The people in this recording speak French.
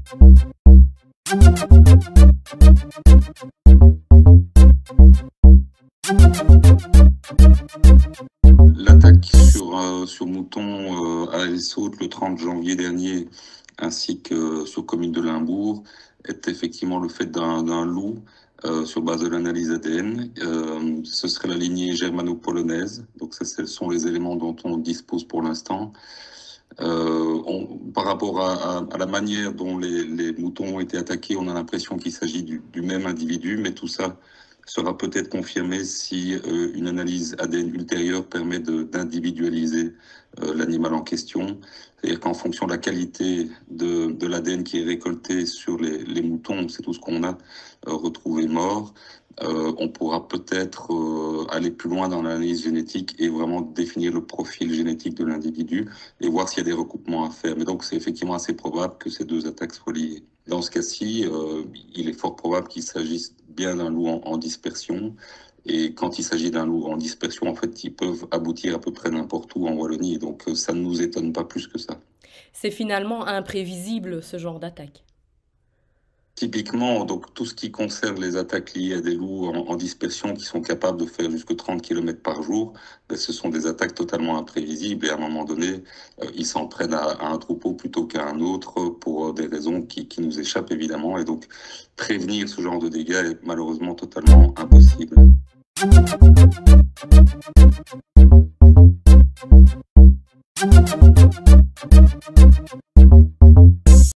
L'attaque sur mouton à El Saute le 30 janvier dernier, ainsi que sur commune de Limbourg, est effectivement le fait d'un loup sur base de l'analyse ADN. Ce serait la lignée germano-polonaise, donc ça, ce sont les éléments dont on dispose pour l'instant. Par rapport à la manière dont les moutons ont été attaqués, on a l'impression qu'il s'agit du même individu, mais tout ça sera peut-être confirmé si une analyse ADN ultérieure permet d'individualiser l'animal en question. C'est-à-dire qu'en fonction de la qualité de l'ADN qui est récolté sur les moutons, c'est tout ce qu'on a retrouvé mort, on pourra peut-être aller plus loin dans l'analyse génétique et vraiment définir le profil génétique de l'individu et voir s'il y a des recoupements à faire. Mais donc c'est effectivement assez probable que ces deux attaques soient liées. Dans ce cas-ci, il est fort probable qu'il s'agisse bien d'un loup en dispersion. Et quand il s'agit d'un loup en dispersion, en fait, ils peuvent aboutir à peu près n'importe où en Wallonie. Donc ça ne nous étonne pas plus que ça. C'est finalement imprévisible ce genre d'attaque. Typiquement, donc tout ce qui concerne les attaques liées à des loups en dispersion qui sont capables de faire jusque 30 km par jour, ben, ce sont des attaques totalement imprévisibles et à un moment donné, ils s'en prennent à un troupeau plutôt qu'à un autre pour des raisons qui nous échappent évidemment. Et donc, prévenir ce genre de dégâts est malheureusement totalement impossible.